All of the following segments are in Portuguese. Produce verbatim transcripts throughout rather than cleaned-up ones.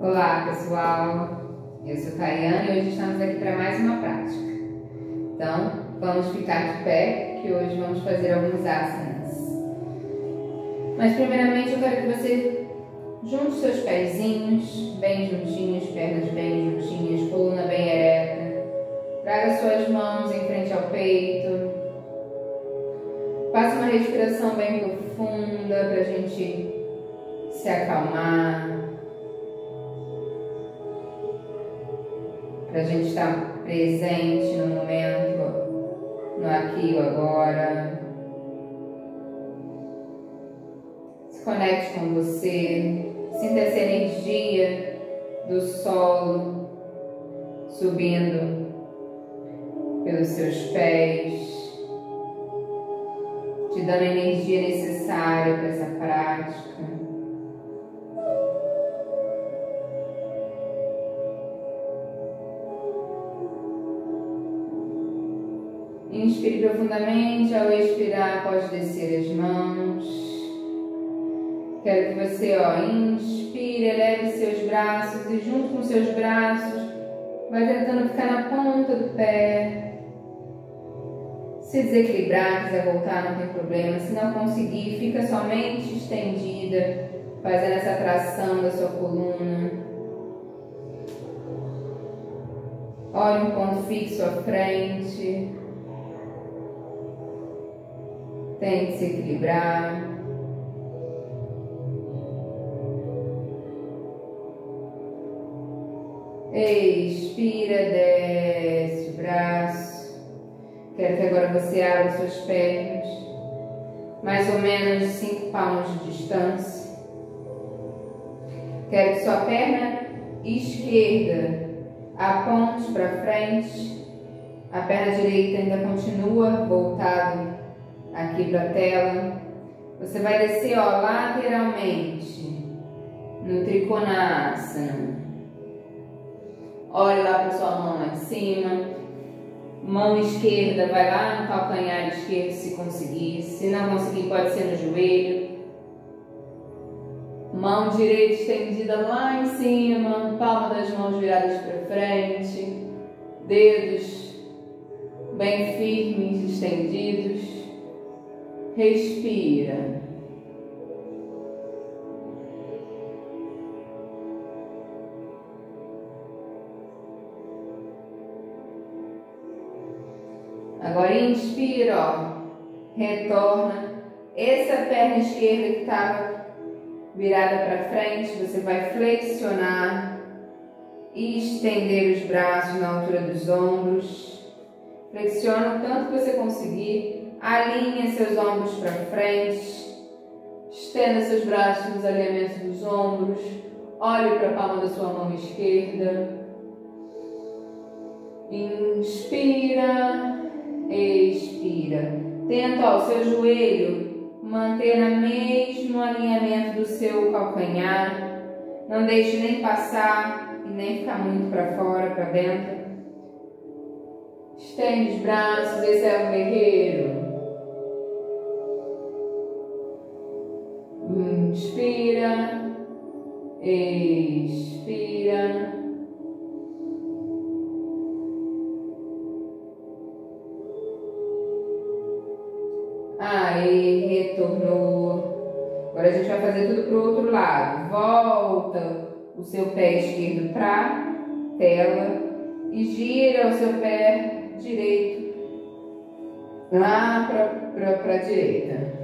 Olá pessoal, eu sou Tayane e hoje estamos aqui para mais uma prática. Então vamos ficar de pé que hoje vamos fazer alguns asanas. Mas primeiramente eu quero que você junte seus pezinhos bem juntinhos, pernas bem juntinhas, coluna bem ereta. Traga suas mãos em frente ao peito. Faça uma respiração bem profunda para a gente se acalmar. Para a gente estar presente no momento, no aqui e agora. Se conecte com você, sinta essa energia do solo subindo pelos seus pés, te dando a energia necessária para essa prática. Inspire profundamente, ao expirar pode descer as mãos. Quero que você, ó, inspire, eleve seus braços e junto com seus braços vai tentando ficar na ponta do pé. Se desequilibrar, quiser voltar, não tem problema. Se não conseguir, fica somente estendida, fazendo essa tração da sua coluna. Olhe um ponto fixo à frente. Tente se equilibrar. Expira, desce o braço. Quero que agora você abra suas pernas, mais ou menos cinco palmos de distância. Quero que sua perna esquerda aponte para frente, a perna direita ainda continua voltada aqui para a tela. Você vai descer, ó, lateralmente no Trikonasana. Olhe lá para sua mão lá em cima. Mão esquerda vai lá no calcanhar esquerdo se conseguir. Se não conseguir, pode ser no joelho. Mão direita estendida lá em cima. Palma das mãos viradas para frente. Dedos bem firmes, estendidos. Respira. Agora inspira, ó, retorna. Essa perna esquerda que estava virada para frente, você vai flexionar e estender os braços na altura dos ombros. Flexiona o tanto que você conseguir. Alinhe seus ombros para frente, estenda seus braços nos alinhamentos dos ombros, olhe para a palma da sua mão esquerda, inspira, expira. Tenta o seu joelho manter no mesmo alinhamento do seu calcanhar, não deixe nem passar e nem ficar muito para fora, para dentro. Estende os braços, esse é o guerreiro. Inspira, expira. Aí, retornou. Agora a gente vai fazer tudo para o outro lado. Volta o seu pé esquerdo para a tela e gira o seu pé direito lá para a direita.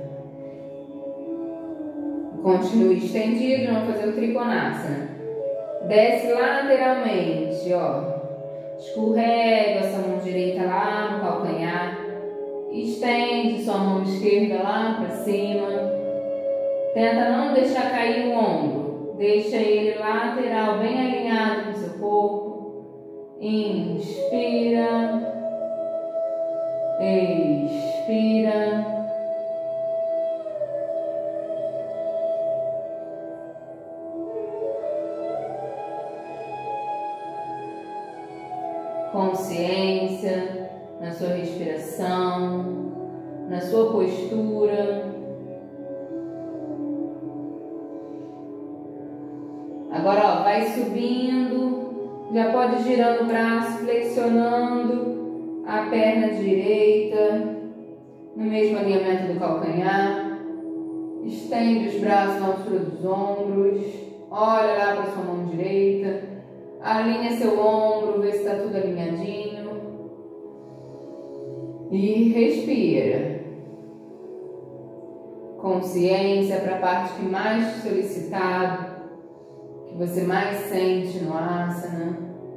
Continue estendido, vamos fazer o Trikonasana. Desce lateralmente, ó. Escorrega a sua mão direita lá no calcanhar. Estende sua mão esquerda lá para cima. Tenta não deixar cair o ombro. Deixa ele lateral, bem alinhado com o seu corpo. Inspira. Expira. Consciência na sua respiração, na sua postura. Agora, ó, vai subindo, já pode ir girando o braço, flexionando a perna direita, no mesmo alinhamento do calcanhar. Estende os braços na altura dos ombros, olha lá para sua mão direita, alinha seu ombro, vê se está tudo alinhadinho. E respira. Consciência para a parte que mais solicitado, que você mais sente no asana.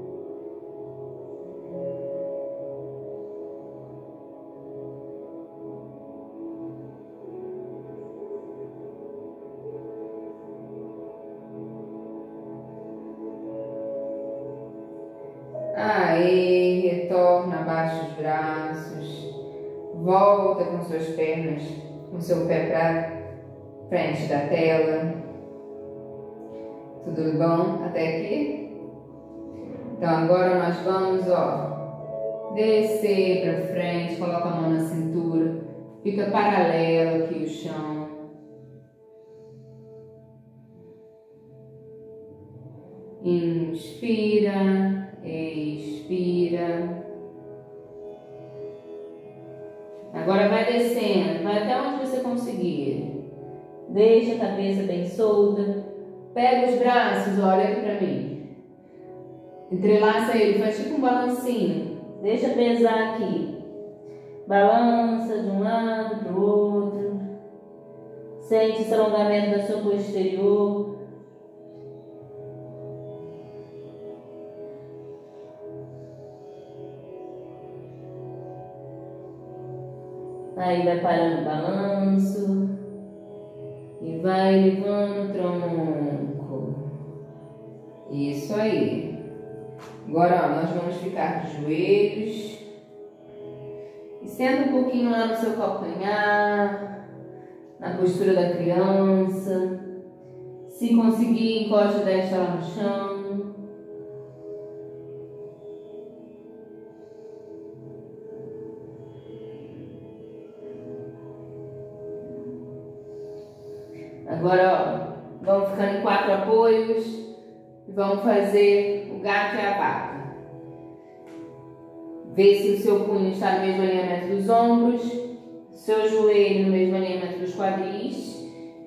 Aí, retorna abaixo os braços, volta com suas pernas, com seu pé para frente da tela. Tudo bom até aqui? Então agora nós vamos, ó, descer para frente, coloca a mão na cintura, fica paralelo aqui o chão. Inspira, expira. Agora vai descendo, vai até onde você conseguir. Deixa a cabeça bem solta. Pega os braços, olha aqui pra mim. Entrelaça ele, faz tipo um balancinho. Deixa pesar aqui. Balança de um lado para o outro. Sente esse alongamento da sua posterior. Aí vai parando o balanço e vai levando o tronco. Isso aí. Agora, ó, nós vamos ficar de joelhos. E senta um pouquinho lá no seu calcanhar, na postura da criança. Se conseguir, encosta a testa lá no chão. Agora, ó, vamos ficando em quatro apoios e vamos fazer o gato e a vaca. Vê se o seu punho está no mesmo alinhamento dos ombros, seu joelho no mesmo alinhamento dos quadris.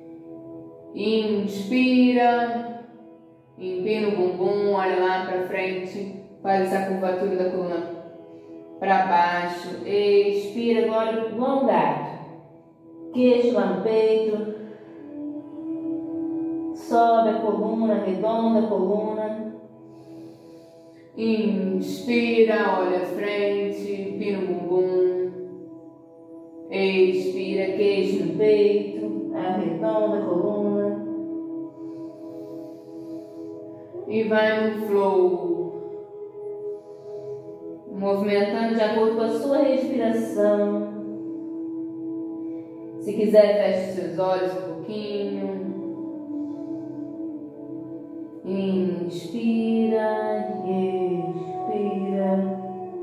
Inspira, empina o bumbum, olha lá para frente, faz essa curvatura da coluna para baixo. Expira, agora igual um gato. Queixo lá no peito. Sobe a coluna, arredonda a coluna. Inspira, olha a frente, empina o bumbum. Expira, queixo no peito, arredonda a coluna. E vai no flow, movimentando de acordo com a sua respiração. Se quiser, feche seus olhos um pouquinho. Inspira e expira.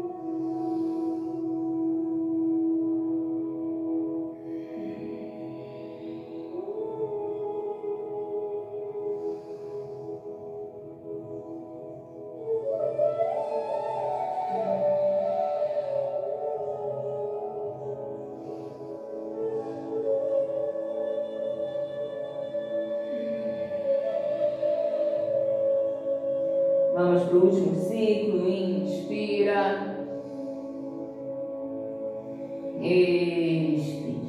Vamos para o último ciclo. Inspira. Expira.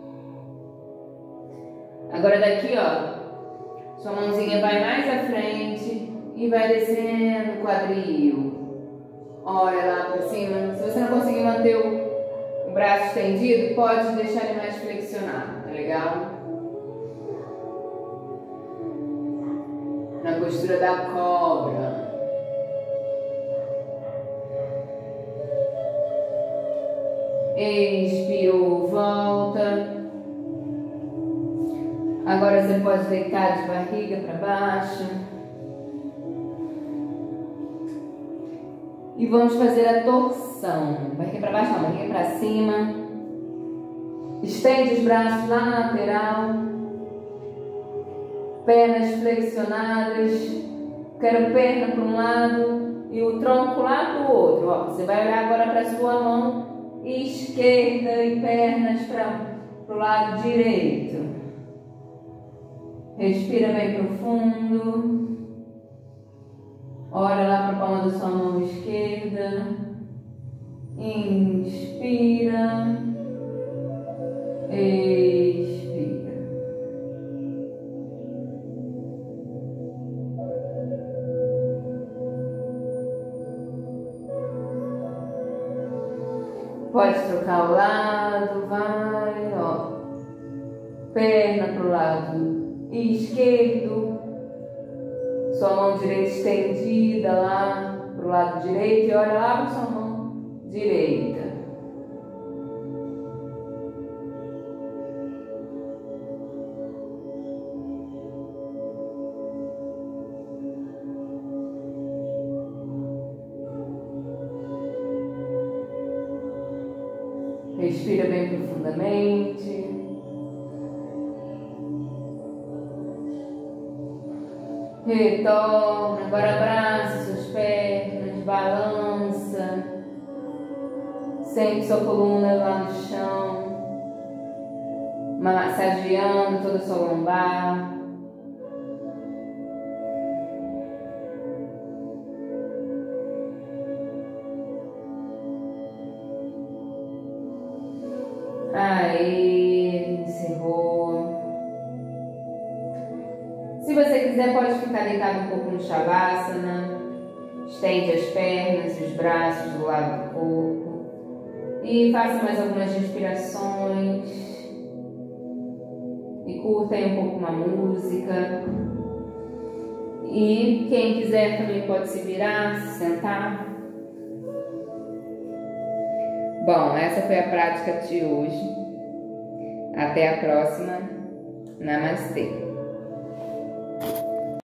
Agora daqui, ó, sua mãozinha vai mais à frente e vai descendo o quadril. Olha lá para cima. Se você não conseguir manter o, o braço estendido, pode deixar ele mais flexionado, tá legal? Na postura da cobra. Expirou, volta. Agora você pode deitar de barriga para baixo. E vamos fazer a torção. Barriga para baixo, não, barriga para cima. Estende os braços lá na lateral. Pernas flexionadas. Quero perna para um lado e o tronco lá para o outro. Ó, você vai olhar agora para a sua mão esquerda e pernas para o lado direito. Respira bem profundo. Olha lá para a palma da sua mão esquerda. Inspira. Expira. Pode trocar o lado, vai, ó. Perna para o lado esquerdo. Sua mão direita estendida lá para o lado direito e olha lá para sua mão direita. Respira bem profundamente. Retorna, agora abraça suas pernas, balança. Sente sua coluna lá no chão, massageando toda a sua lombar. Aí, encerrou. Se você quiser, pode ficar deitado um pouco no Shavasana. Estende as pernas e os braços do lado do corpo. E faça mais algumas respirações. E curta aí um pouco uma música. E quem quiser também pode se virar, se sentar. Bom, essa foi a prática de hoje. Até a próxima. Namastê.